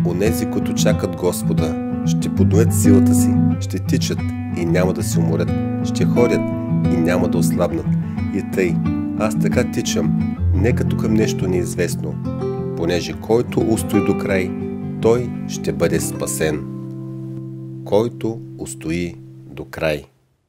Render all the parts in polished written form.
Онези, които чакат Господа, ще подноят силата си, ще тичат и няма да се уморят, ще ходят и няма да ослабнат. И тъй, аз така тичам, не като към нещо неизвестно, понеже който устои до край, той ще бъде спасен. Който устои до край.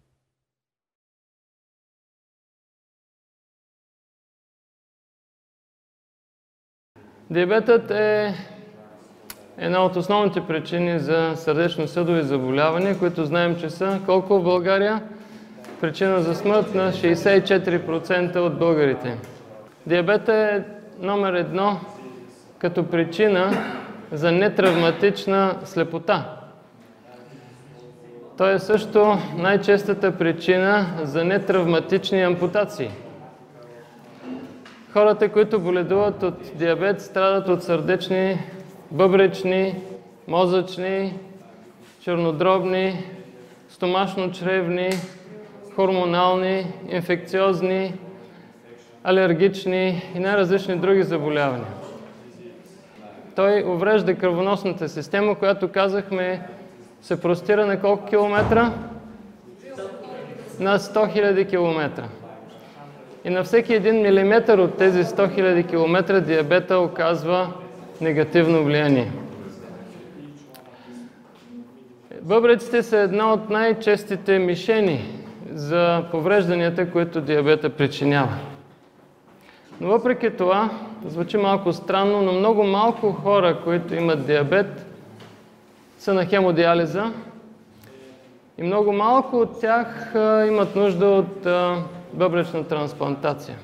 Диабетът е една от основните причини за сърдечно-съдови заболявания, които знаем, че са колко в България? Причина за смърт на 64% от българите. Диабетът е номер едно като причина за нетравматична слепота. Той е също най-честата причина за нетравматични ампутации. Хората, които боледуват от диабет, страдат от сърдечни, бъбречни, мозъчни, чернодробни, стомашно-чревни, хормонални, инфекциозни, алергични и най-различни други заболявания. Той уврежда кръвоносната система, която казахме се простира на колко километра? На 100 000 километра. И на всеки един милиметър от тези 100 000 километра диабета оказва негативно влияние. Бъбреците са една от най-честите мишени за поврежданията, които диабета причинява. Но въпреки това, звучи малко странно, но много малко хора, които имат диабет, са на хемодиализа и много малко от тях имат нужда от бъбречна трансплантация.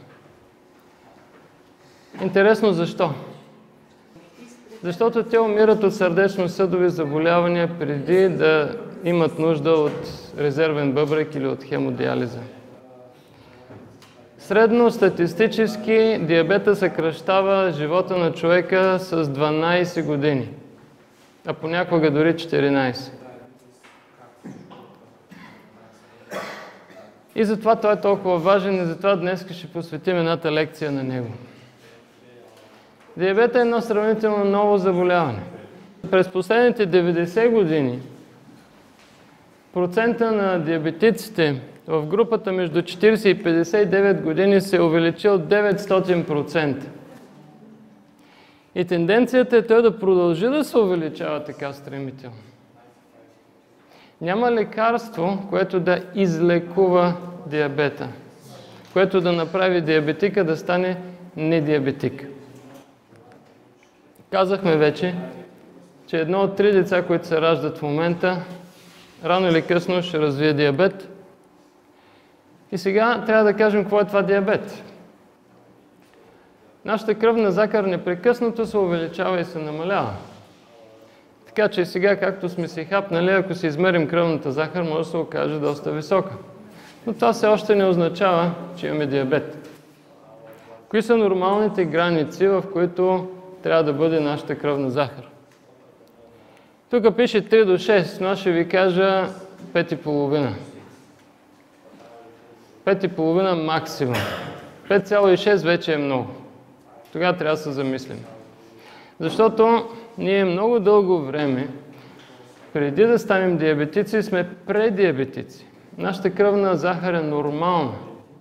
Интересно защо? Защото те умират от сърдечно-съдови заболявания преди да имат нужда от резервен бъбрек или от хемодиализа. Средно статистически диабета съкращава живота на човека с 12 години, а понякога дори 14. И затова той е толкова важен и затова днес ще посветим едната лекция на него. Диабетът е едно сравнително ново заболяване. През последните 90 години процента на диабетиците в групата между 40 и 59 години се е увеличил 900%. И тенденцията е той да продължи да се увеличава така стремително. Няма лекарство, което да излекува диабета, което да направи диабетика да стане недиабетик. Казахме вече, че едно от 3 деца, които се раждат в момента, рано или късно ще развие диабет. И сега трябва да кажем какво е това диабет. Нашата кръвна захар непрекъснато се увеличава и се намалява. Така че сега, както сме си хапнали, ако си измерим кръвната захар, може да се окаже доста висока. Но това все още не означава, че имаме диабет. Кои са нормалните граници, в които трябва да бъде нашата кръвна захар? Тук пише 3 до 6, но аз ще ви кажа 5,5. 5,5 максимум. 5,6 вече е много. Тогава трябва да се замислим. Защото ние много дълго време, преди да станем диабетици, сме предиабетици. Нашата кръвна захар е нормална.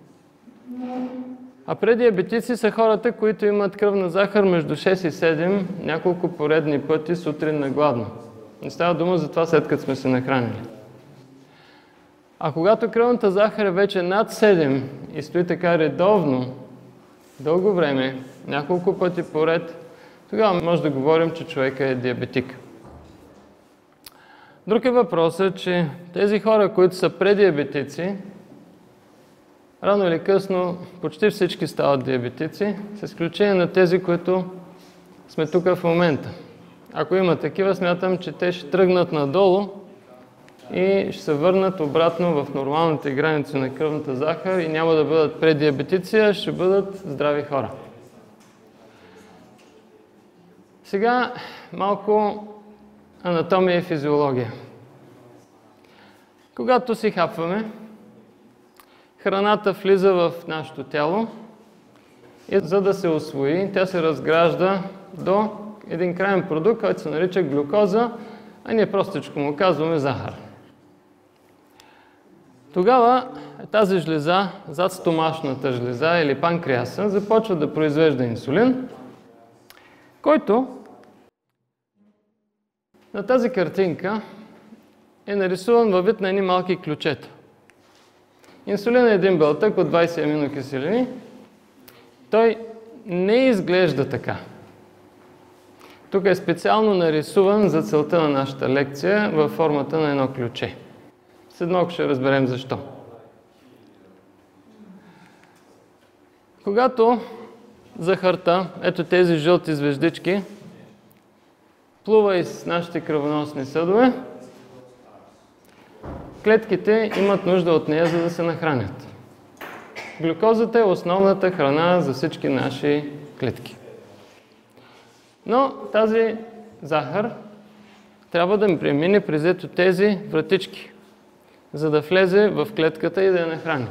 А предиабетици са хората, които имат кръвна захар между 6 и 7 няколко поредни пъти сутрин на гладно. Не става дума за това, след като сме се нахранили. А когато кръвната захар е вече над 7 и стои така редовно, дълго време, няколко пъти поред, тогава може да говорим, че човека е диабетик. Друг е въпросът, че тези хора, които са предиабетици, рано или късно почти всички стават диабетици, с изключение на тези, които сме тук в момента. Ако има такива, смятам, че те ще тръгнат надолу и ще се върнат обратно в нормалните граници на кръвната захар и няма да бъдат предиабетици, а ще бъдат здрави хора. Сега малко анатомия и физиология. Когато си хапваме, храната влиза в нашето тяло и за да се усвои, тя се разгражда до един крайен продукт, който се нарича глюкоза, а ние простичко му казваме захар. Тогава тази жлеза, задстомашната жлеза или панкреаса, започва да произвежда инсулин, който на тази картинка е нарисуван във вид на едни малки ключета. Инсулин е един белтък от 20 аминокиселини. Той не изглежда така. Тук е специално нарисуван за целта на нашата лекция във формата на едно ключе. След малко ще разберем защо. Когато захарта, ето тези жълти звездички, плува из нашите кръвоносни съдове, клетките имат нужда от нея, за да се нахранят. Глюкозата е основната храна за всички наши клетки. Но тази захар трябва да премине през ето тези вратички, за да влезе в клетката и да я нахрани.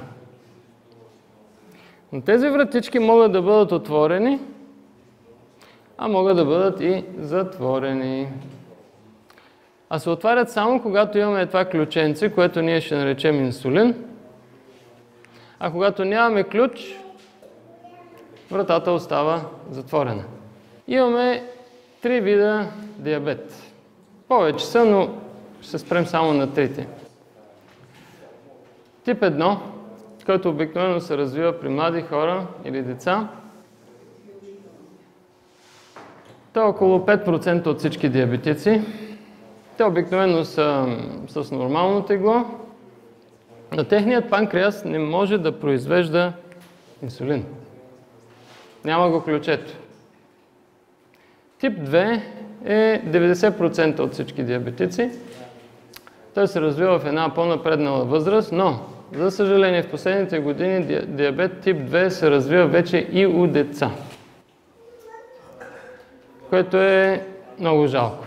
Но тези вратички могат да бъдат отворени, а могат да бъдат и затворени. А се отварят само когато имаме това ключенце, което ние ще наречем инсулин. А когато нямаме ключ, вратата остава затворена. Имаме 3 вида диабет. Повече са, но ще се спрем само на 3. Тип 1, който обикновено се развива при млади хора или деца. Той е около 5% от всички диабетици. Те обикновено са с нормално тегло, но техният панкреас не може да произвежда инсулин. Няма го ключето. Тип 2 е 90% от всички диабетици. Той се развива в една по-напреднала възраст, но, за съжаление, в последните години диабет тип 2 се развива вече и у деца, което е много жалко.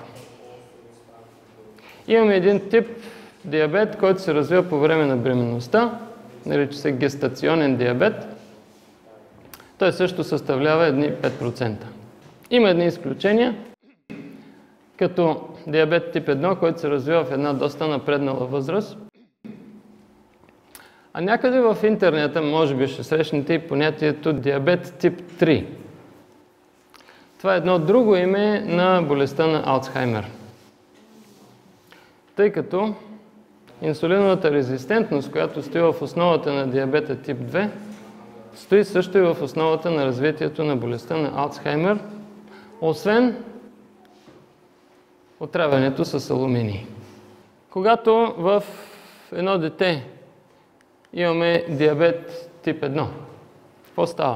Имаме един тип диабет, който се развива по време на бременността, нарича се гестационен диабет. Той също съставлява едни 5%. Има едни изключения, като диабет тип 1, който се развива в една доста напреднала възраст. А някъде в интернета може би ще срещнете и понятието диабет тип 3. Това е едно друго име на болестта на Алцхаймер. Тъй като инсулиновата резистентност, която стои в основата на диабета тип 2, стои също и в основата на развитието на болестта на Алцхаймер, освен отравянето с алуминий. Когато в едно дете имаме диабет тип 1, какво става?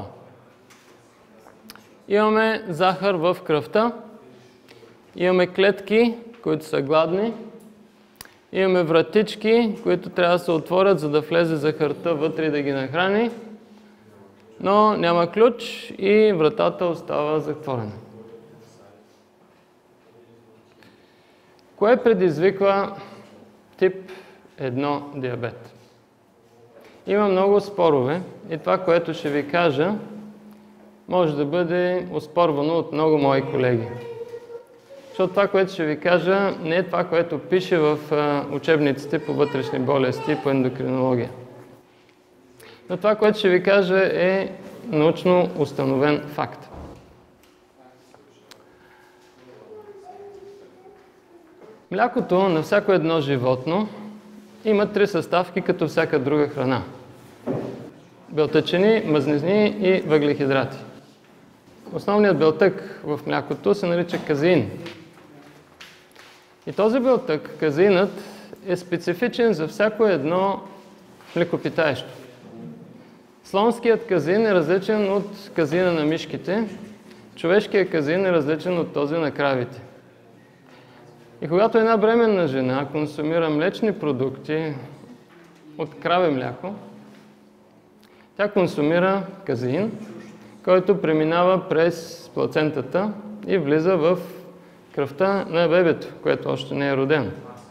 Имаме захар в кръвта, имаме клетки, които са гладни, имаме вратички, които трябва да се отворят, за да влезе захарта вътре и да ги нахрани, но няма ключ и вратата остава затворена. Кое предизвиква тип 1 диабет? Има много спорове и това, което ще ви кажа, може да бъде оспорвано от много мои колеги. Защото това, което ще ви кажа, не е това, което пише в учебниците по вътрешни болести и по ендокринология. Но това, което ще ви кажа, е научно установен факт. Млякото на всяко едно животно има 3 съставки, като всяка друга храна. Белтъчини, мазнини и въглехидрати. Основният белтък в млякото се нарича казеин. И този белтък, казеинът, е специфичен за всяко едно млекопитаещо. Слонският казеин е различен от казеина на мишките, човешкият казеин е различен от този на кравите. И когато една бременна жена консумира млечни продукти от краве мляко, тя консумира казеин, който преминава през плацентата и влиза в кръвта на бебето, което още не е родено.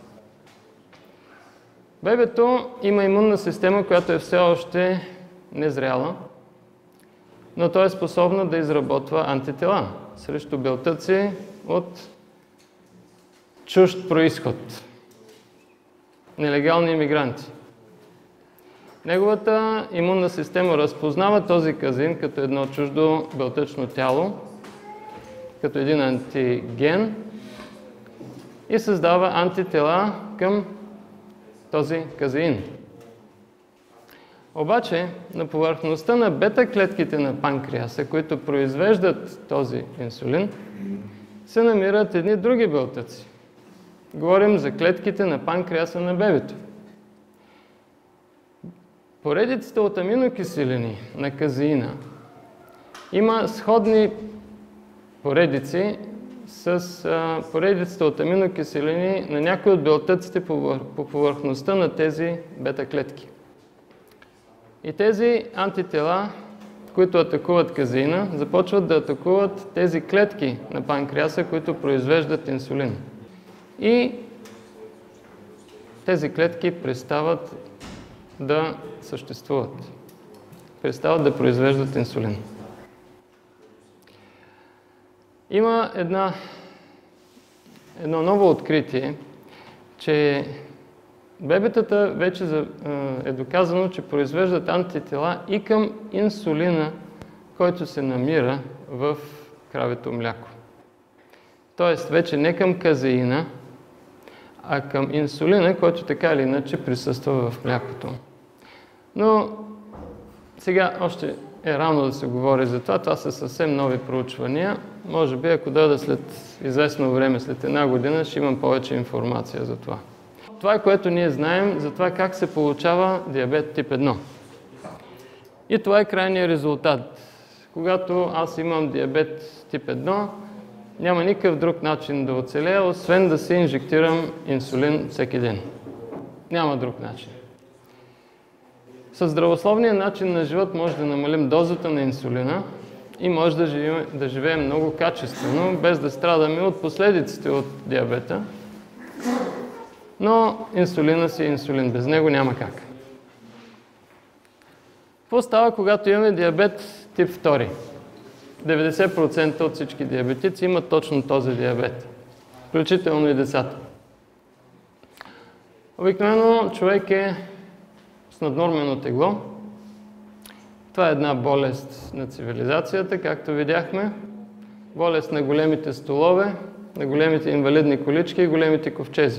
Бебето има имунна система, която е все още незряла, но то е способно да изработва антитела срещу белтъци, от чужд происход. Нелегални имигранти. Неговата имунна система разпознава този казеин като едно чуждо белтъчно тяло, като един антиген и създава антитела към този казеин. Обаче, на повърхността на бета-клетките на панкреаса, които произвеждат този инсулин, се намират едни други белтъци. Говорим за клетките на панкреаса на бебето. Поредиците от аминокиселини на казеина има сходни поредици с поредиците от аминокиселини на някои от белтъците по повърхността на тези бета-клетки. И тези антитела, които атакуват казеина, започват да атакуват тези клетки на панкреаса, които произвеждат инсулин. И тези клетки престават да съществуват. Престават да произвеждат инсулин. Има едно ново откритие, че бебетата вече е доказано, че произвеждат антитела и към инсулина, който се намира в кравето мляко. Тоест вече не към казеина, а към инсулина, който така или иначе присъства в млякото. Но сега още е рано да се говори за това. Това са съвсем нови проучвания. Може би, ако дойда след известно време, след една година, ще имам повече информация за това. Това е, което ние знаем за това как се получава диабет тип 1. И това е крайният резултат. Когато аз имам диабет тип 1, няма никакъв друг начин да оцелея, освен да се инжектирам инсулин всеки ден. Няма друг начин. Със здравословния начин на живот може да намалим дозата на инсулина и може да живеем много качествено, без да страдаме от последиците от диабета. Но инсулина си е инсулин. Без него няма как. Какво става, когато имаме диабет тип 2? 90% от всички диабетици имат точно този диабет. Включително и децата. Обикновено човек е с наднормено тегло. Това е една болест на цивилизацията, както видяхме. Болест на големите столове, на големите инвалидни колички и големите ковчези.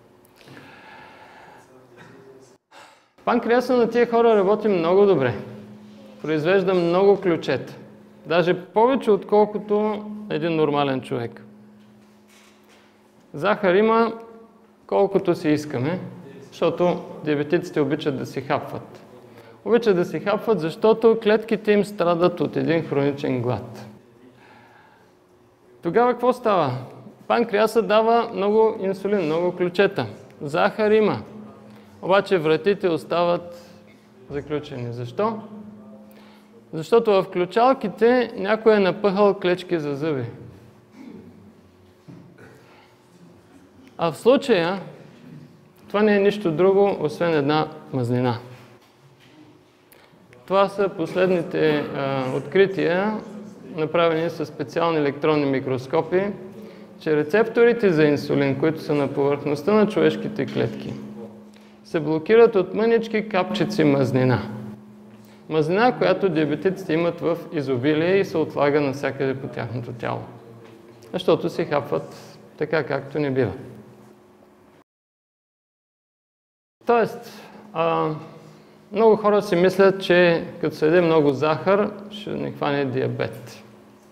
Панкреаса на тия хора работи много добре. Произвежда много ключета. Даже повече, отколкото един нормален човек. Захар има колкото си искаме, защото диабетиците обичат да си хапват. Обичат да си хапват, защото клетките им страдат от един хроничен глад. Тогава какво става? Панкреаса дава много инсулин, много ключета. Захар има. Обаче вратите остават заключени. Защо? Защото в ключалките някой е напъхал клечки за зъби. А в случая това не е нищо друго, освен една мазнина. Това са последните открития, направени с специални електронни микроскопи, че рецепторите за инсулин, които са на повърхността на човешките клетки, се блокират от мънички капчици мазнина. Мазнина, която диабетиците имат в изобилие и се отлага навсякъде по тяхното тяло. Защото си хапват така, както не бива. Тоест, много хора си мислят, че като се яде много захар, ще не хване диабет.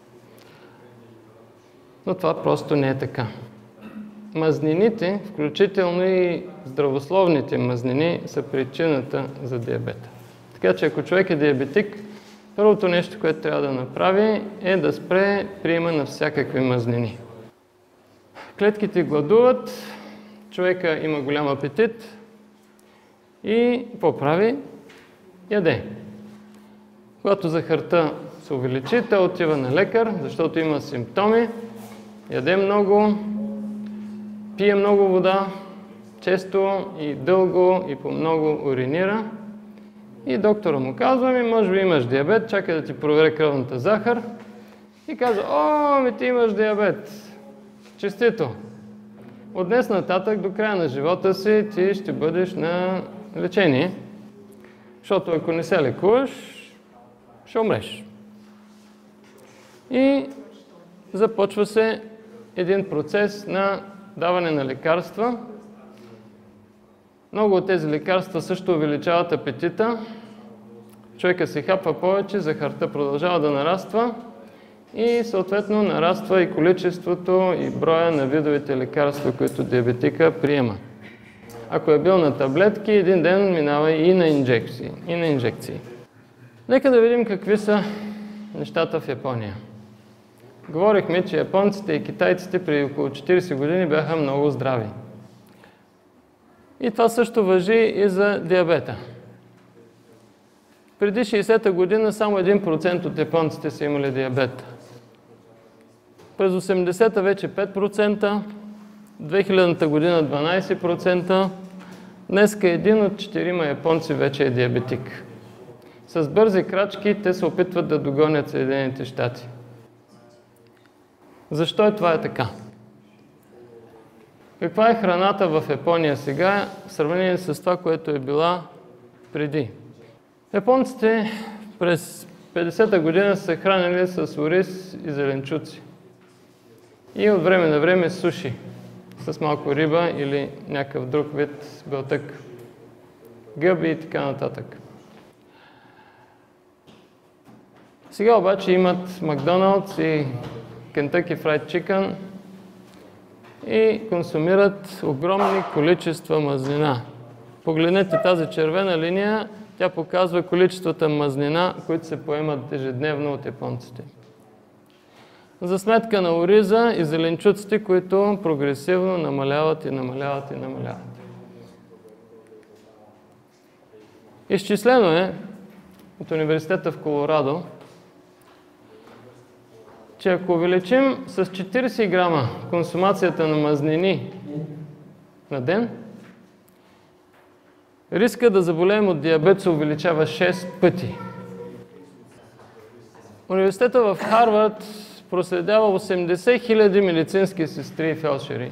Но това просто не е така. Мазнините, включително и здравословните мазнини, са причината за диабета. Така че ако човек е диабетик, първото нещо, което трябва да направи, е да спре приема на всякакви мазнини. Клетките гладуват, човека има голям апетит и какво прави? Яде. Когато захарта се увеличи, той отива на лекар, защото има симптоми, яде много, пие много вода, често и дълго и по много уринира. И доктора му казва, може би имаш диабет, чакай да ти проверя кръвната захар. И казва, ти имаш диабет. Честито! От днес нататък до края на живота си ти ще бъдеш на лечение, защото ако не се лекуваш, ще умреш. И започва се един процес на даване на лекарства. Много от тези лекарства също увеличават апетита. Човека си хапва повече, захарта продължава да нараства и съответно нараства и количеството и броя на видовете лекарства, които диабетика приема. Ако е бил на таблетки, един ден минава и на инжекции. Нека да видим какви са нещата в Япония. Говорихме, че японците и китайците преди около 40 години бяха много здрави. И това също важи и за диабета. Преди 60-та година само 1% от японците са имали диабет. През 80-та вече 5%, 2000-та година 12%, днеска 1 от 4 японци вече е диабетик. С бързи крачки те се опитват да догонят Съединените щати. Защо това е така? Каква е храната в Япония сега в сравнение с това, което е била преди? Японците през 50-та година са се хранили с ориз и зеленчуци. И от време на време суши с малко риба или някакъв друг вид белтък. Гъби и така нататък. Сега обаче имат Макдоналдс и Kentucky Fried Chicken и консумират огромни количества мазнина. Погледнете тази червена линия, тя показва количествата мазнина, които се поемат ежедневно от японците. За сметка на ориза и зеленчуците, които прогресивно намаляват и намаляват и намаляват. Изчислено е от университета в Колорадо, че ако увеличим с 40 грама консумацията на мазнини на ден, риска да заболеем от диабет се увеличава 6 пъти. Университета в Харвард проследява 80 000 медицински сестри и фелдшери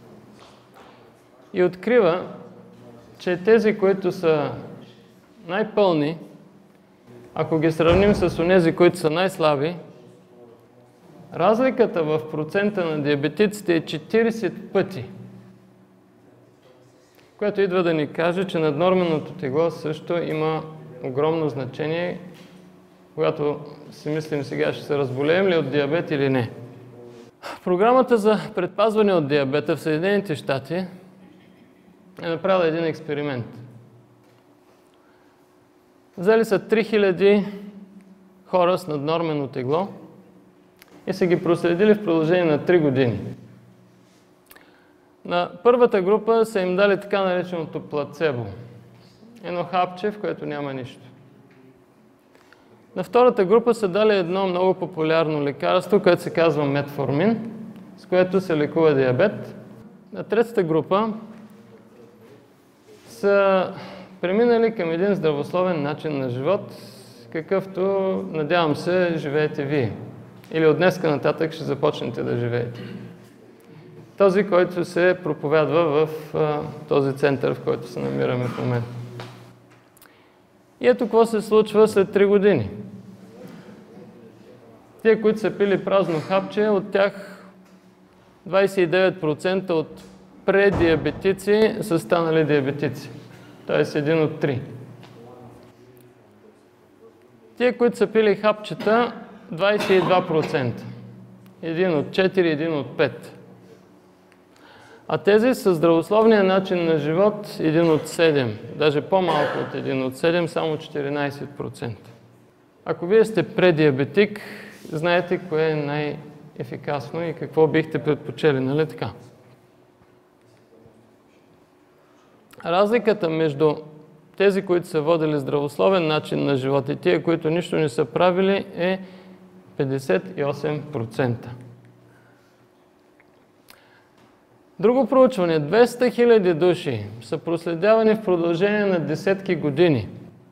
и открива, че тези, които са най-пълни, ако ги сравним с онези, които са най-слаби, разликата в процента на диабетиците е 40 пъти, което идва да ни каже, че наднорменото тегло също има огромно значение, когато си мислим сега ще се разболеем ли от диабет или не. Програмата за предпазване от диабета в Съединените щати е направила един експеримент. Взели са 3000 хора с наднормено тегло и са ги проследили в продължение на 3 години. На първата група са им дали така нареченото плацебо. Едно хапче, в което няма нищо. На втората група са дали едно много популярно лекарство, което се казва метформин, с което се лекува диабет. На третата група са преминали към един здравословен начин на живот, какъвто, надявам се, живеете вие. Или от днеска нататък ще започнете да живеете. Този, който се проповядва в този център, в който се намираме в момента. И ето какво се случва след 3 години. Тие, които са пили празно хапче, от тях 29% от предиабетици са станали диабетици. Т.е. 1 от 3. Тие, които са пили хапчета, 22%. 1 от 4, 1 от 5. А тези с здравословния начин на живот 1 от 7. Даже по-малко от 1 от 7, само 14%. Ако вие сте предиабетик, знаете кое е най-ефикасно и какво бихте предпочели, нали така? Разликата между тези, които са водили здравословен начин на живот и тия, които нищо не са правили, е 58%. Друго проучване. 200 000 души са проследявани в продължение на десетки години.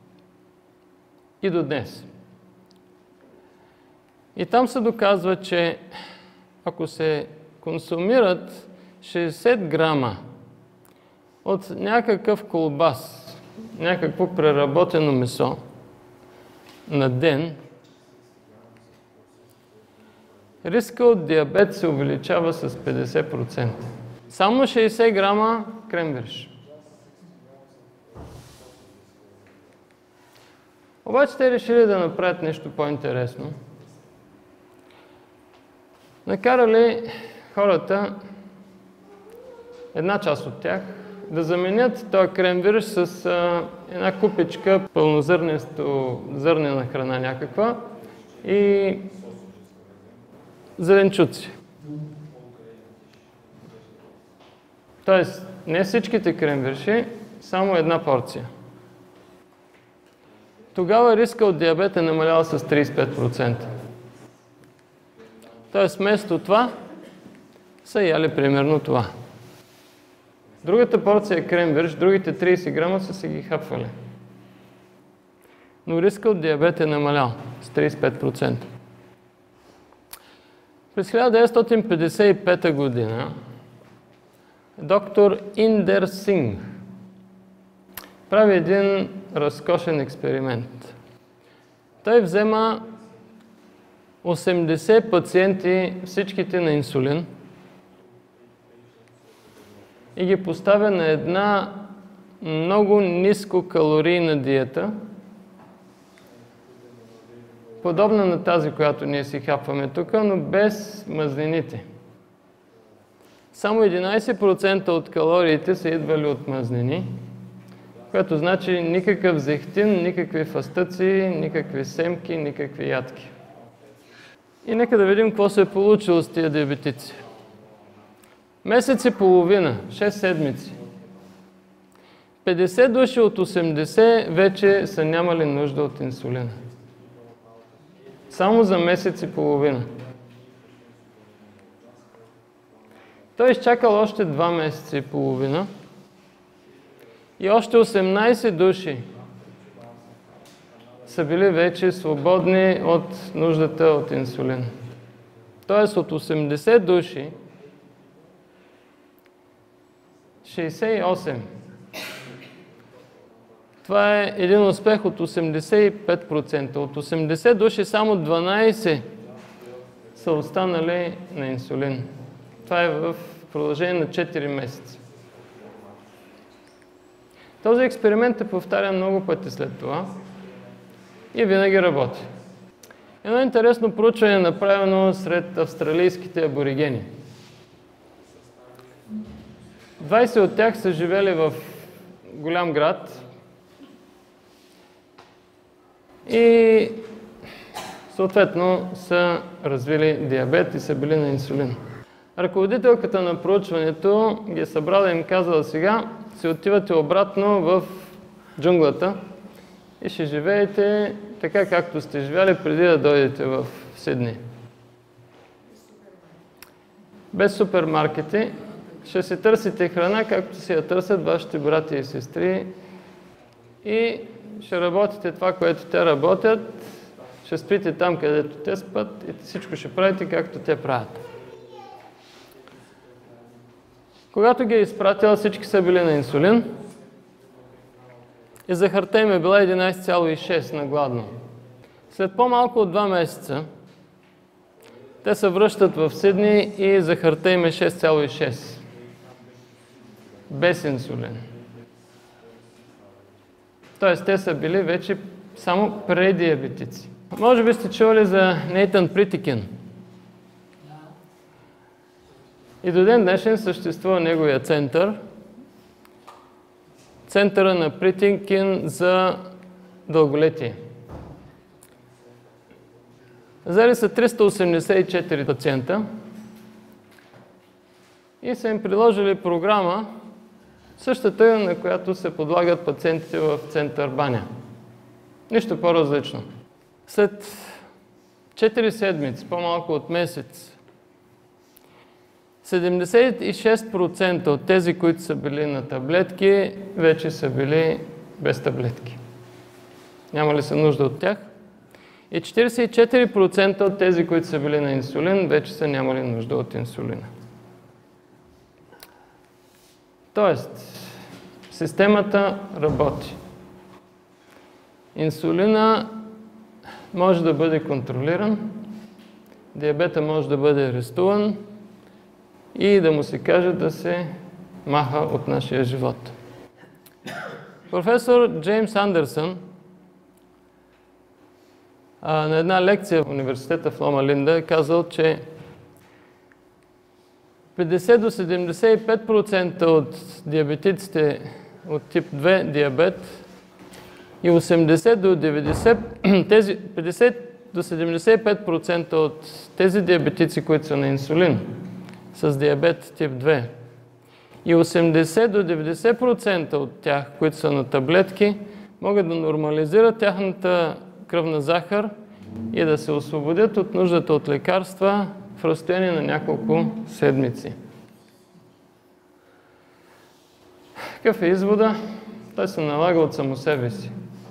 И до днес. И там се доказва, че ако се консумират 60 грама от някакъв колбас, някакво преработено месо на ден, риска от диабет се увеличава с 50%. Само 60 грама кренвирш. Обаче те решили да направят нещо по-интересно. Накарали хората, една част от тях, да заменят този кренвирш с една купичка пълнозърнена храна някаква и зеленчуци. Тоест, не всичките кренвирши, само една порция. Тогава риска от диабет е намалял с 35%. Тоест, вместо това, са яли примерно това. Другата порция кренвирш, другите 30 грама са си ги хапвали. Но риска от диабет е намалял с 35%. През 1955 година доктор Индер Синг прави един разкошен експеримент. Той взема 80 пациенти, всичките на инсулин, и ги поставя на една много нискокалорийна диета, подобна на тази, която ние си хапваме тук, но без мазнините. Само 11% от калориите са идвали от мазнини, което значи никакъв зехтин, никакви фастъци, никакви семки, никакви ядки. И нека да видим какво се е получило с тия диабетици. Месец и половина, 6 седмици. 50 души от 80 вече са нямали нужда от инсулина. Само за месец и половина. Той изчакал още 2 месеца и половина и още 18 души са били вече свободни от нуждата от инсулин. Тоест от 80 души 68. Това е един успех от 85%. От 80 души само 12 са останали на инсулин. Това е в продължение на 4 месеца. Този експеримент е повтарян много пъти след това и винаги работи. Едно интересно проучване е направено сред австралийските аборигени. 20 от тях са живели в голям град и съответно са развили диабет и са били на инсулин. Ръководителката на проучването ги е събрала и им казала: сега си отивате обратно в джунглата и ще живеете така, както сте живяли преди да дойдете в Сидни. Без супермаркети, ще си търсите храна, както си я търсят вашите брати и сестри, и ще работите това, което те работят, ще спите там, където те спят, и всичко ще правите, както те правят. Когато ги е изпратила, всички са били на инсулин и захарта им е била 11,6 на гладно. След по-малко от 2 месеца те се връщат в Сидни и захарта им е 6,6. Без инсулин. Тоест, те са били вече само предиабетици. Може би сте чували за Нейтан Притикин. И до ден днешен съществува неговия център. Центъра на Притикин за дълголетие. Взели са 384 пациента и са им приложили програма, същата, на която се подлагат пациентите в център Баня. Нищо по-различно. След 4 седмици, по-малко от месец, 76% от тези, които са били на таблетки, вече са били без таблетки. Няма ли са нужда от тях? И 44% от тези, които са били на инсулин, вече са нямали нужда от инсулина. Тоест, системата работи. Инсулина може да бъде контролиран, диабета може да бъде арестуван и да му се каже да се маха от нашия живот. Професор Джеймс Андерсън на една лекция в университета в Лома Линда е казал, че 50 до 75% от диабетиците от тип 2 диабет и 80 до 90, тези 50 до 75% от тези диабетици, които са на инсулин, с диабет тип 2, и 80 до 90% от тях, които са на таблетки, могат да нормализират тяхната кръвна захар и да се освободят от нуждата от лекарства в разстояние на няколко седмици. Какъв е извода? Той се налага от само себе си.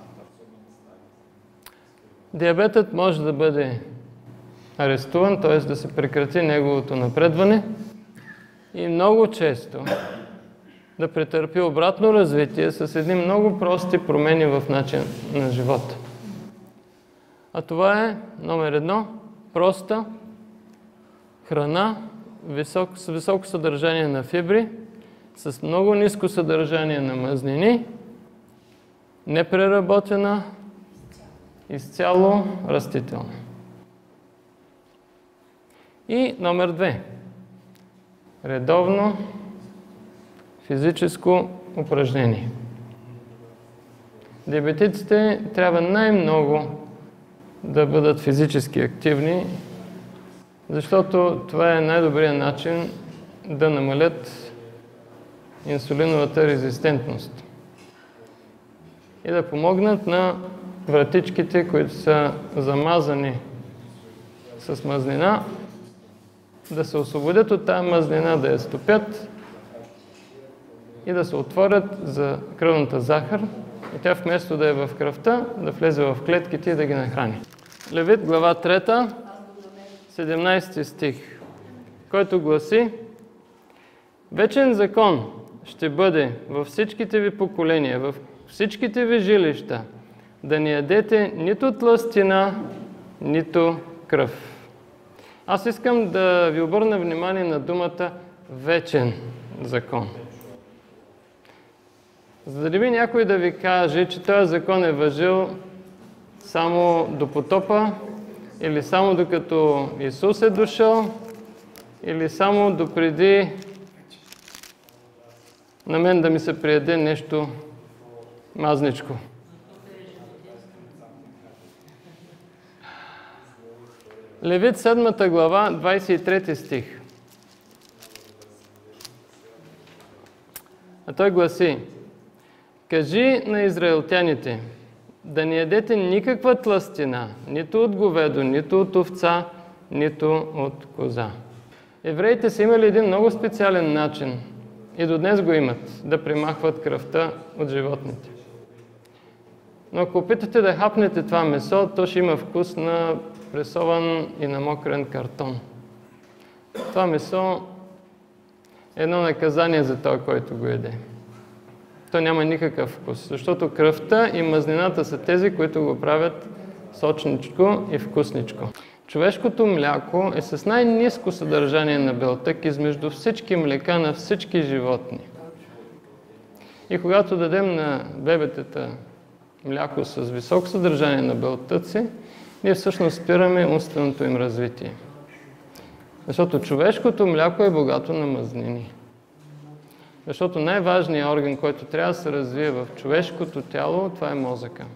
Диабетът може да бъде арестуван, т.е. да се прекрати неговото напредване и много често да претърпи обратно развитие с едни много прости промени в начин на живота. А това е номер 1 – проста храна с високо съдържание на фибри, с много ниско съдържание на мазнини, непреработена, изцяло растителна. И номер 2 – редовно физическо упражнение. Диабетиците трябва най-много да бъдат физически активни, защото това е най-добрият начин да намалят инсулиновата резистентност и да помогнат на вратичките, които са замазани с мазнина, да се освободят от тази мазнина, да я стопят и да се отворят за кръвната захар и тя вместо да е в кръвта, да влезе в клетките и да ги нахрани. Левит, глава 3, 17 стих, който гласи: вечен закон ще бъде във всичките ви поколения, във всичките ви жилища, да не ядете нито тлъстина, нито кръв. Аз искам да ви обърна внимание на думата вечен закон. За да не би някой да ви каже, че този закон е важил само до потопа, или само докато Исус е дошъл, или само допреди на мен да ми се приеде нещо мазничко. Левит 7 глава, 23 стих. А той гласи: кажи на израелтяните да не ядете никаква тлъстина, нито от говедо, нито от овца, нито от коза. Евреите са имали един много специален начин и до днес го имат, да примахват кръвта от животните. Но ако опитате да хапнете това месо, то ще има вкус на пресован и намокрен картон. Това месо е едно наказание за този, който го яде. То няма никакъв вкус, защото кръвта и мазнината са тези, които го правят сочничко и вкусничко. Човешкото мляко е с най-ниско съдържание на белтък измежду всички млека на всички животни. И когато дадем на бебетата мляко с високо съдържание на белтъци, ние всъщност спираме умственото им развитие. Защото човешкото мляко е богато на мазнини. Защото най-важният орган, който трябва да се развие в човешкото тяло, това е мозъка.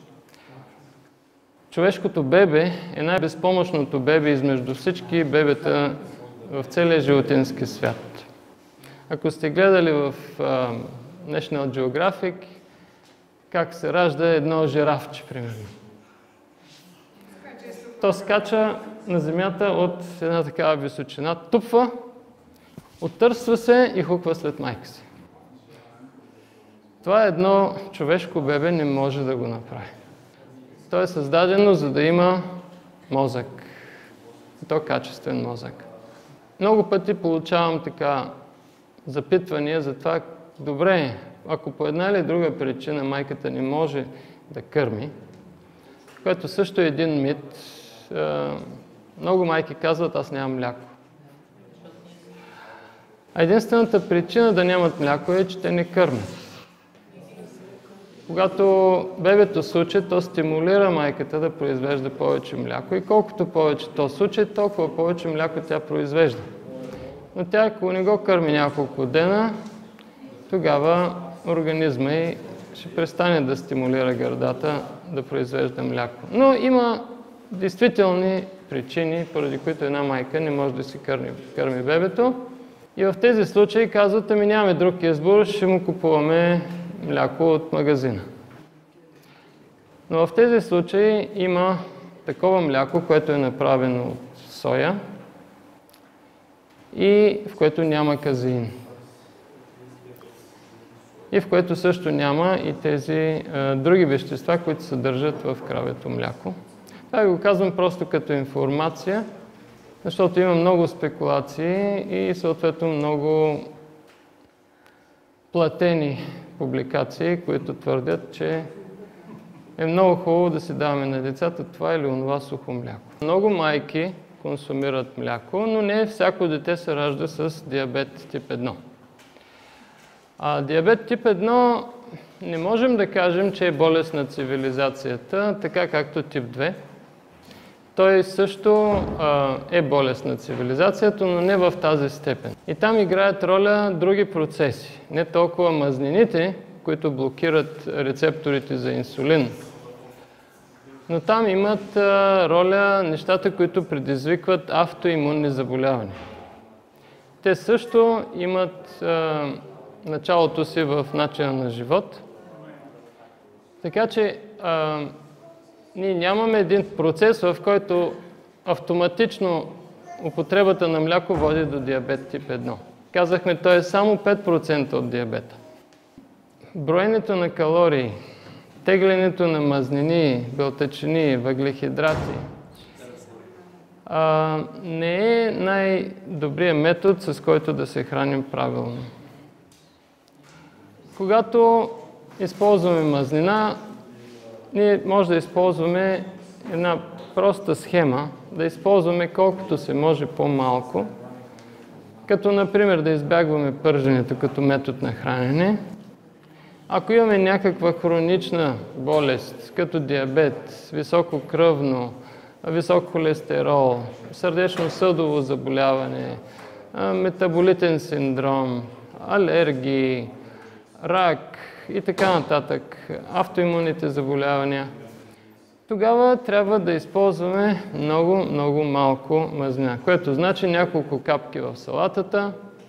Човешкото бебе е най-безпомощното бебе измежду всички бебета в целия животински свят. Ако сте гледали в National Geographic как се ражда едно жирафче, примерно. То скача на земята от една такава височина, тупва, оттърсва се и хуква след майка си. Това едно човешко бебе не може да го направи. То е създадено, за да има мозък. И то качествен мозък. Много пъти получавам така запитвания за това добре, ако по една или друга причина майката не може да кърми, което също е един мит, много майки казват, аз нямам мляко. А единствената причина да нямат мляко е, че те не кърмят. Когато бебето суче, то стимулира майката да произвежда повече мляко и колкото повече то суче, толкова повече мляко тя произвежда. Но тя, ако не го кърми няколко дена, тогава организма й ще престане да стимулира гърдата да произвежда мляко. Но има действителни причини, поради които една майка не може да си кърми бебето. И в тези случаи казват, ами нямаме друг избор, ще му купуваме мляко от магазина. Но в тези случаи има такова мляко, което е направено от соя и в което няма казеин. И в което също няма и тези други вещества, които се съдържат в кравето мляко. Това го казвам просто като информация, защото има много спекулации и съответно много платени публикации, които твърдят, че е много хубаво да си даваме на децата това или онова сухо мляко. Много майки консумират мляко, но не всяко дете се ражда с диабет тип 1. А диабет тип 1 не можем да кажем, че е болест на цивилизацията, така както тип 2. Той също е болест на цивилизацията, но не в тази степен. И там играят роля други процеси. Не толкова мазнините, които блокират рецепторите за инсулин, но там имат роля нещата, които предизвикват автоимунни заболявания. Те също имат началото си в начина на живот. Така че ние нямаме един процес, в който автоматично употребата на мляко води до диабет тип 1. Казахме, то е само 5% от диабета. Броенето на калории, теглянето на мазнини, белтъчини, въглехидрати не е най-добрият метод, с който да се храним правилно. Когато използваме мазнина, ние може да използваме една проста схема, да използваме колкото се може по-малко, като например да избягваме пърженето като метод на хранене. Ако имаме някаква хронична болест, като диабет, високо кръвно, висок холестерол, сърдечно-съдово заболяване, метаболитен синдром, алергии, рак и така нататък, автоимунните заболявания, тогава трябва да използваме много малко мазнина, което значи няколко капки в салатата,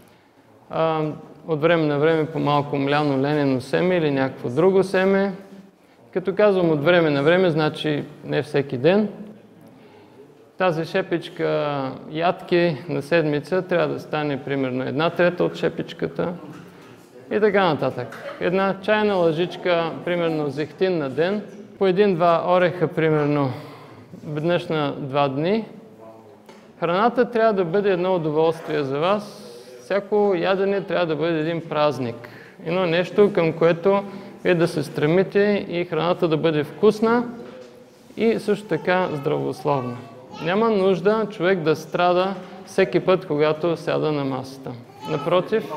от време на време по малко мляно ленено семе или някакво друго семе. Като казвам от време на време, значи не всеки ден. Тази шепичка ядки на седмица трябва да стане примерно 1/3 от шепичката и така нататък. Една чайна лъжичка, примерно зехтин на ден, по 1-2 ореха, примерно веднъж на 2 дни. Храната трябва да бъде едно удоволствие за вас. Всяко ядене трябва да бъде един празник. Едно нещо, към което вие да се стремите и храната да бъде вкусна и също така здравословна. Няма нужда човек да страда всеки път, когато сяда на масата. Напротив,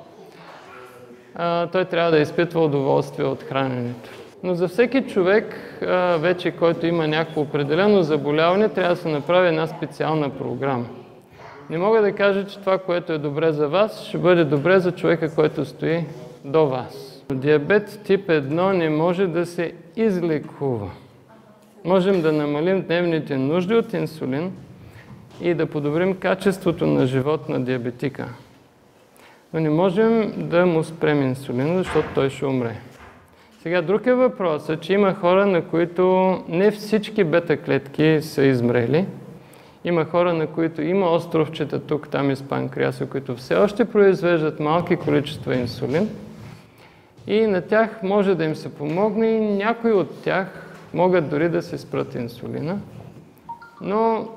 той трябва да изпитва удоволствие от храненето. Но за всеки човек, вече който има някакво определено заболяване, трябва да се направи една специална програма. Не мога да кажа, че това, което е добре за вас, ще бъде добре за човека, който стои до вас. Диабет тип 1 не може да се излекува. Можем да намалим дневните нужди от инсулин и да подобрим качеството на живот на диабетика. Но не можем да му спрем инсулина, защото той ще умре. Сега друг е въпросът, че има хора, на които не всички бета-клетки са измрели. Има хора, на които има островчета тук, там из панкреаса, които все още произвеждат малки количества инсулин. И на тях може да им се помогне и някои от тях могат дори да се спрат инсулина. Но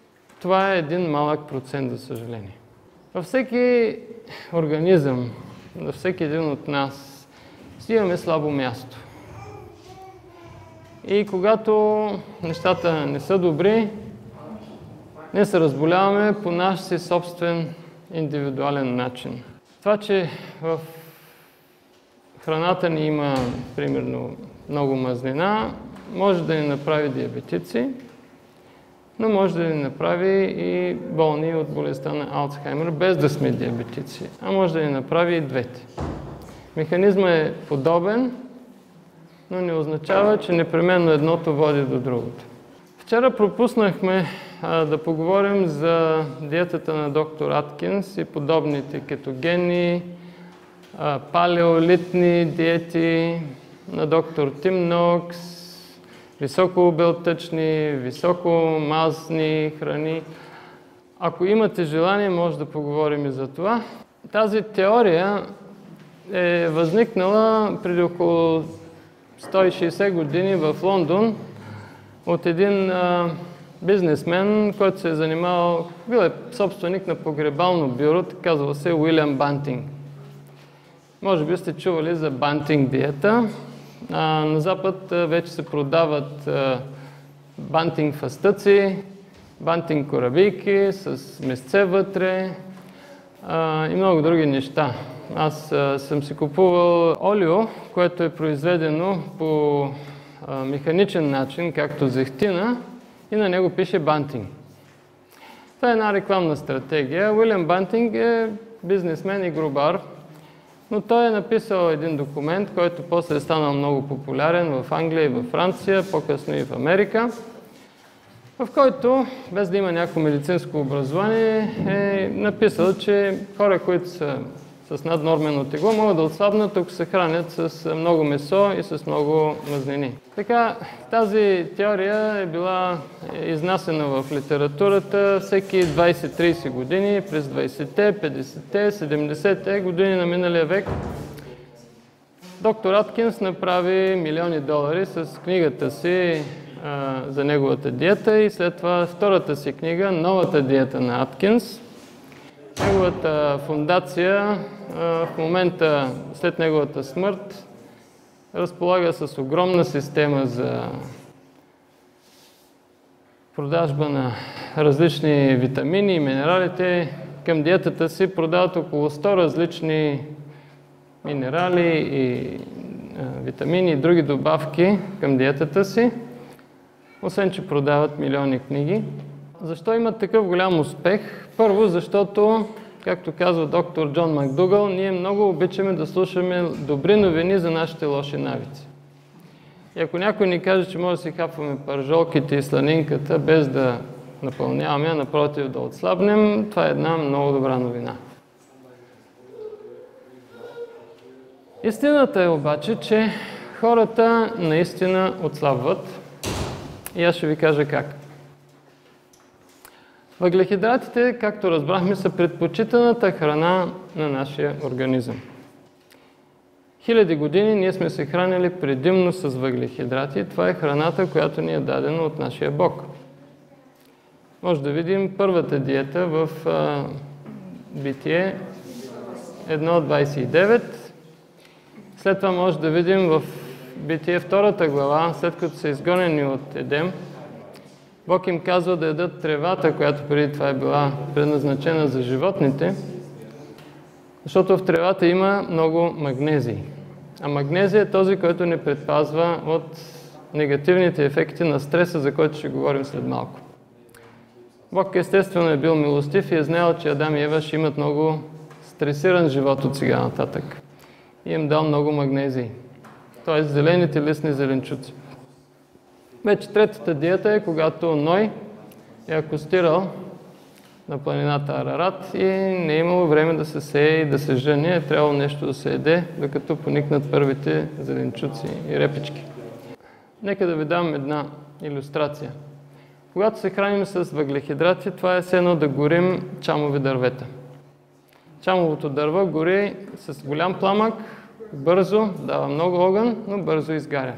това е един малък процент, за съжаление. Във всеки организъм на всеки един от нас, си имаме слабо място. И когато нещата не са добри, ние се разболяваме по наш си собствен индивидуален начин. Това, че в храната ни има, примерно, много мазнина, може да ни направи диабетици, но може да ни направи и болни от болестта на Алцхаймер, без да сме диабетици, а може да ни направи и двете. Механизмът е подобен, но не означава, че непременно едното води до другото. Вчера пропуснахме да поговорим за диетата на доктор Аткинс и подобните кетогенни, палеолитни диети на доктор Тим Нокс, високобелтъчни, високомазни храни. Ако имате желание, може да поговорим и за това. Тази теория е възникнала преди около 160 години в Лондон от един бизнесмен, който се е занимавал, бил е собственик на погребално бюро, казва се Уилям Бантинг. Може би сте чували за Бантинг диета. На Запад вече се продават бантинг фастъци, бантинг корабийки с месце вътре и много други неща. Аз съм си купувал олио, което е произведено по механичен начин, както зехтина, и на него пише Бантинг. Това е една рекламна стратегия. Уилям Бантинг е бизнесмен и грубар, но той е написал един документ, който после е станал много популярен в Англия и във Франция, по-късно и в Америка, в който, без да има някакво медицинско образование, е написал, че хора, които са с наднормено тегло, могат да отслабнат, ако се хранят с много месо и с много мазнини. Така, тази теория е била изнасена в литературата всеки 20-30 години, през 20-те, 50-те, 70-те години на миналия век. Доктор Аткинс направи милиони долари с книгата си за неговата диета и след това втората си книга, новата диета на Аткинс. Неговата фондация в момента, след неговата смърт, разполага с огромна система за продажба на различни витамини и минералите. Към диетата си продават около 100 различни минерали и витамини и други добавки към диетата си, освен че продават милиони книги. Защо имат такъв голям успех? Първо, защото, както казва доктор Джон Макдугал, ние много обичаме да слушаме добри новини за нашите лоши навици. И ако някой ни каже, че може да си хапваме пържолките и сланинката без да напълняваме, а напротив да отслабнем, това е една много добра новина. Истината е обаче, че хората наистина отслабват и аз ще ви кажа как. Въглехидратите, както разбрахме, са предпочитаната храна на нашия организъм. Хиляди години ние сме се хранили предимно с въглехидрати. Това е храната, която ни е дадена от нашия Бог. Може да видим първата диета в Битие 1.29. След това може да видим в Битие втората глава, след като са изгонени от Едем, Бог им казва да ядат тревата, която преди това е била предназначена за животните, защото в тревата има много магнезий. А магнезия е този, който ни предпазва от негативните ефекти на стреса, за който ще говорим след малко. Бог естествено е бил милостив и е знаел, че Адам и Ева ще имат много стресиран живот от сега нататък. И им дал много магнезий, т.е. зелените листни зеленчуци. Вече третата диета е, когато Ной е акостирал на планината Арарат и не е имало време да се сее и да се жени, е трябвало нещо да се еде, докато поникнат първите зеленчуци и репички. Нека да ви дам една илюстрация. Когато се храним с въглехидрати, това е все едно да горим чамови дървета. Чамовото дърво гори с голям пламък, бързо, дава много огън, но бързо изгаря.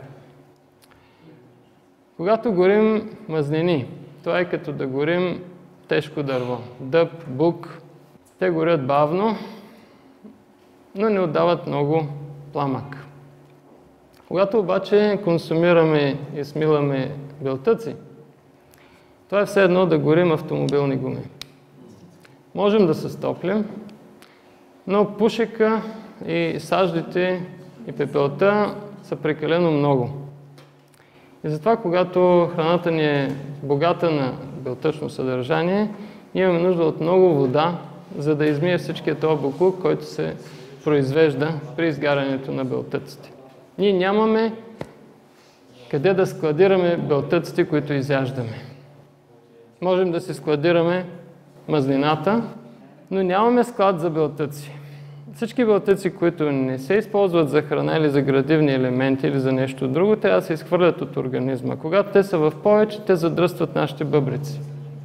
Когато горим мазнини, това е като да горим тежко дърво, дъб, бук. Те горят бавно, но не отдават много пламък. Когато обаче консумираме и смиламе белтъци, това е все едно да горим автомобилни гуми. Можем да се стоплим, но пушека и саждите и пепелта са прекалено много. И затова, когато храната ни е богата на белтъчно съдържание, имаме нужда от много вода, за да измие всичкия този боклук, който се произвежда при изгарянето на белтъците. Ние нямаме къде да складираме белтъците, които изяждаме. Можем да си складираме мазнината, но нямаме склад за белтъци. Всички белтъци, които не се използват за храна или за градивни елементи или за нещо друго, трябва да се изхвърлят от организма. Когато те са в повече, те задръстват нашите бъбрици.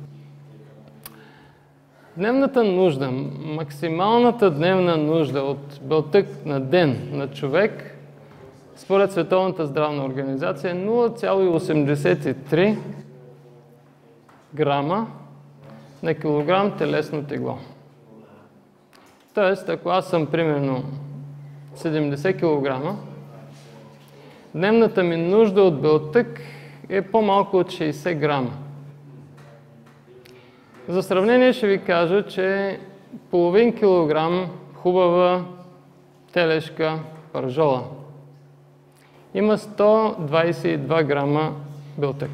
Дневната нужда, максималната дневна нужда от белтък на ден на човек, според Световната здравна организация, е 0,83 грама на килограм телесно тегло. Тоест, ако аз съм примерно 70 кг, дневната ми нужда от белтък е по-малко от 60 грама. За сравнение ще ви кажа, че половин килограм хубава телешка пържола има 122 грама белтък.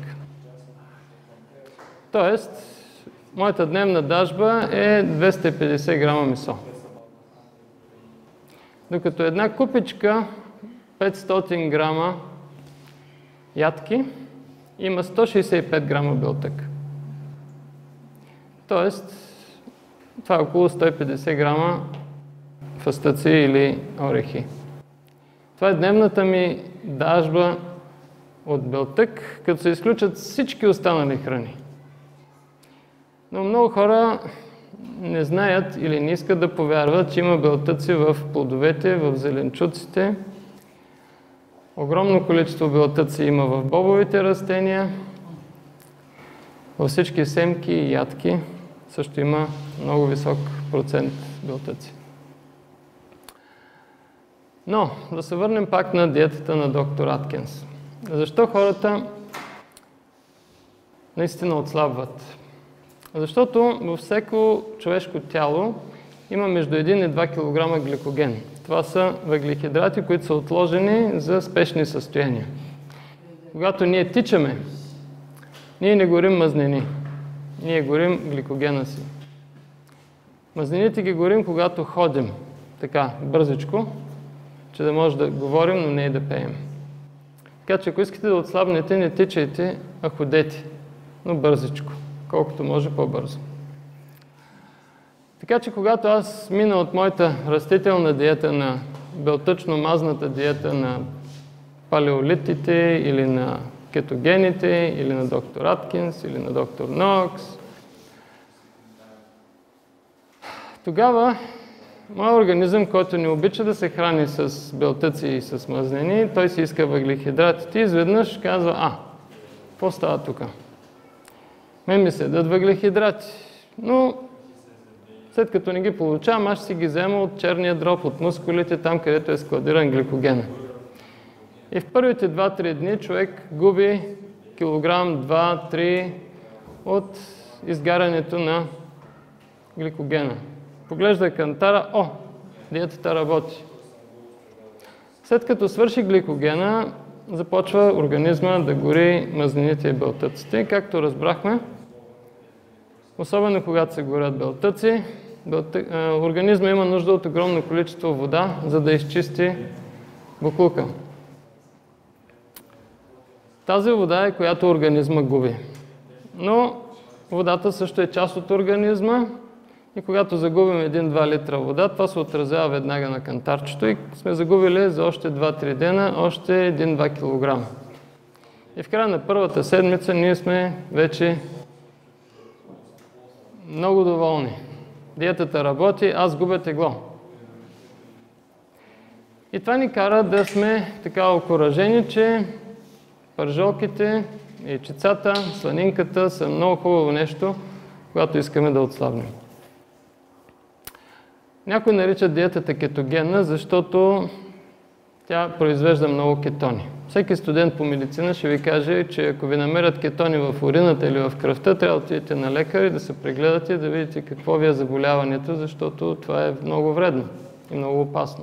Тоест, моята дневна дажба е 250 грама месо. Докато една купичка 500 грама ядки има 165 грама белтък. Тоест, това е около 150 грама фъстъци или орехи. Това е дневната ми дажба от белтък, като се изключат всички останали храни. Но много хора не знаят или не искат да повярват, че има белтъци в плодовете, в зеленчуците. Огромно количество белтъци има в бобовите растения, във всички семки и ядки също има много висок процент белтъци. Но, да се върнем пак на диетата на доктор Аткинс. Защо хората наистина отслабват? Защото във всяко човешко тяло има между 1 и 2 кг гликоген. Това са въглехидрати, които са отложени за спешни състояния. Когато ние тичаме, ние не горим мазнини, ние горим гликогена си. Мазнините ги горим, когато ходим, така, бързичко, че да може да говорим, но не и да пеем. Така че ако искате да отслабнете, не тичайте, а ходете, но бързичко, колкото може по-бързо. Така че когато аз мина от моята растителна диета на белтъчно-мазната диета на палеолитите или на кетогените, или на доктор Аткинс, или на доктор Нокс, тогава моят организъм, който не обича да се храни с белтъци и с мазнини, той си иска въглехидратите и изведнъж казва, какво става тук? Мен ми се дадат въглехидрати, но след като не ги получавам, аз ще си ги взема от черния дроб, от мускулите, там където е складиран гликогена. И в първите 2-3 дни човек губи килограм, 2-3 от изгарянето на гликогена. Поглежда кантара, диетата работи. След като свърши гликогена, започва организма да гори мазнините и белтъците. Както разбрахме, особено когато се горят белтъци, организма има нужда от огромно количество вода, за да изчисти боклука. Тази вода е, която организма губи. Но водата също е част от организма и когато загубим 1-2 литра вода, това се отразява веднага на кантарчето и сме загубили за още 2-3 дена още 1-2 кг. И в края на първата седмица ние сме вече много доволни. Диетата работи, аз губя тегло. И това ни кара да сме така окуражени, че пържолките, яйчицата, сланинката са много хубаво нещо, когато искаме да отслабнем. Някои наричат диетата кетогенна, защото тя произвежда много кетони. Всеки студент по медицина ще ви каже, че ако ви намерят кетони в урината или в кръвта, трябва да отидете на лекар и да се прегледате, да видите какво ви е заболяването, защото това е много вредно и много опасно.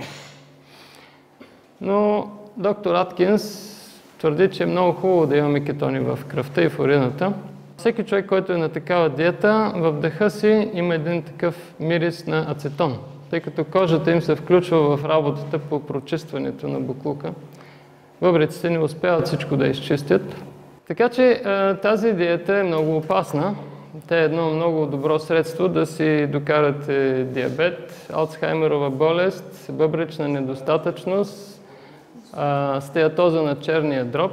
Но доктор Аткинс твърди, че е много хубаво да имаме кетони в кръвта и в урината. Всеки човек, който е на такава диета, в дъха си има един такъв мирис на ацетон, тъй като кожата им се включва в работата по прочистването на боклука. Бъбреците не успяват всичко да изчистят. Така че тази диета е много опасна. Тя е едно много добро средство да си докарате диабет, Алцхаймерова болест, бъбречна недостатъчност, стеатоза на черния дроб,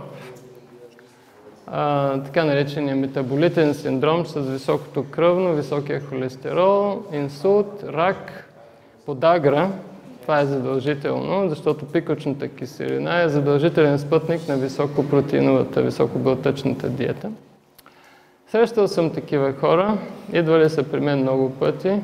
така наречения метаболитен синдром с високото кръвно, високия холестерол, инсулт, рак, подагра. Това е задължително, защото пикочната киселина е задължителен спътник на високопротеиновата, високобелтъчната диета. Срещал съм такива хора, идвали са при мен много пъти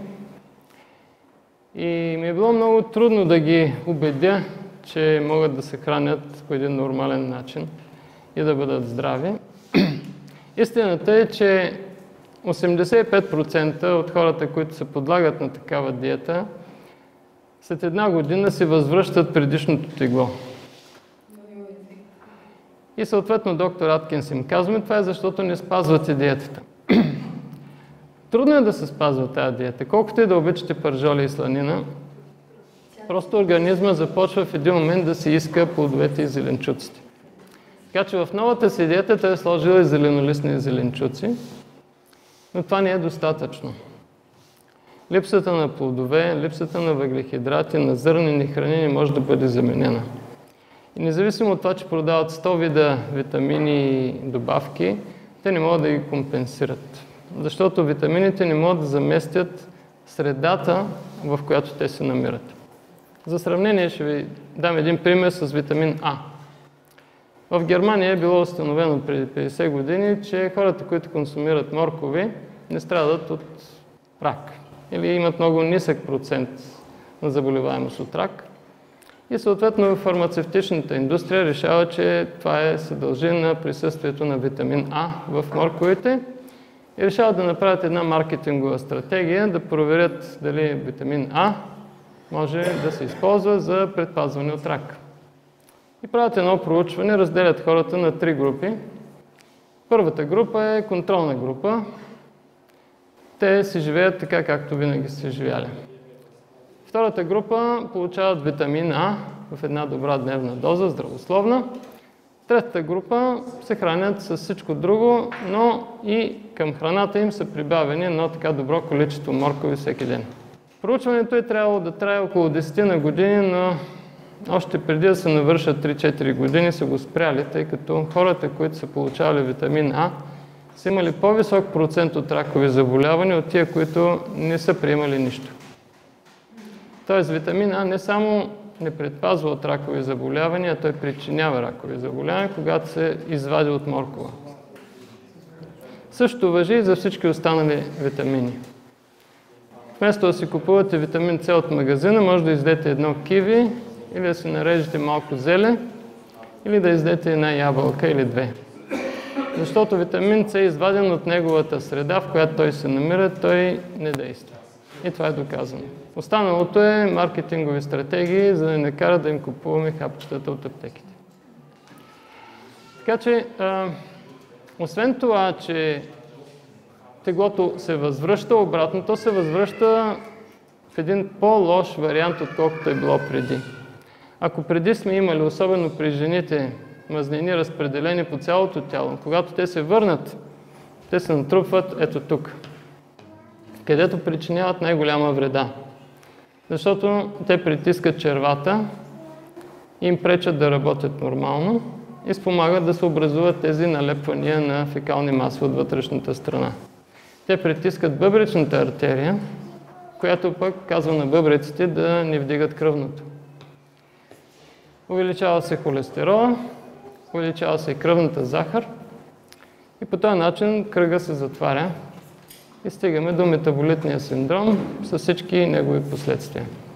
и ми е било много трудно да ги убедя, че могат да се хранят по един нормален начин и да бъдат здрави. Истината е, че 85% от хората, които се подлагат на такава диета, след една година си възвръщат предишното тегло. И съответно доктор Аткинс им казва, това е защото не спазвате диетата. Трудно е да се спазва тази диета. Колкото и да обичате пържоли и сланина, просто организма започва в един момент да си иска плодовете и зеленчуците. Така че в новата си диета той е сложил и зеленолистни зеленчуци, но това не е достатъчно. Липсата на плодове, липсата на въглехидрати, на зърнени храни не може да бъде заменена. И независимо от това, че продават 100 вида витамини и добавки, те не могат да ги компенсират. Защото витамините не могат да заместят средата, в която те се намират. За сравнение ще ви дам един пример с витамин А. В Германия е било установено преди 50 години, че хората, които консумират моркови, не страдат от рак. Или имат много нисък процент на заболеваемост от рак. И съответно фармацевтичната индустрия решава, че това се дължи на присъствието на витамин А в морковите и решават да направят една маркетингова стратегия, да проверят дали витамин А може да се използва за предпазване от рак. И правят едно проучване, разделят хората на 3 групи. Първата група е контролна група. Те си живеят така, както винаги си живяли. Втората група получават витамин А в една добра дневна доза, здравословна. Третата група се хранят с всичко друго, но и към храната им са прибавени едно така добро количество моркови всеки ден. Проучването е трябвало да трае около 10 на години, но още преди да се навършат 3-4 години са го спряли, тъй като хората, които са получавали витамин А, са имали по-висок процент от ракови заболявания от тия, които не са приемали нищо. Тоест витамин А не само не предпазва от ракови заболявания, а той причинява ракови заболявания, когато се извади от моркова. Същото важи и за всички останали витамини. Вместо да си купувате витамин С от магазина, може да издете едно киви, или да си нарежете малко зеле, или да издете една ябълка или 2. Защото витамин С е изваден от неговата среда, в която той се намира, той не действа. И това е доказано. Останалото е маркетингови стратегии, за да не кара да им купуваме хапчетата от аптеките. Така че, освен това, че теглото се възвръща, обратното се възвръща в един по-лош вариант, отколкото е било преди. Ако преди сме имали, особено при жените, мазнини разпределени по цялото тяло, когато те се върнат, те се натрупват ето тук, където причиняват най-голяма вреда. Защото те притискат червата, им пречат да работят нормално и спомагат да се образуват тези налепвания на фекални маси от вътрешната страна. Те притискат бъбречната артерия, която пък казва на бъбреците да не вдигат кръвното. Увеличава се холестерола, увеличава се и кръвната захар и по този начин кръга се затваря и стигаме до метаболитния синдром с всички негови последствия.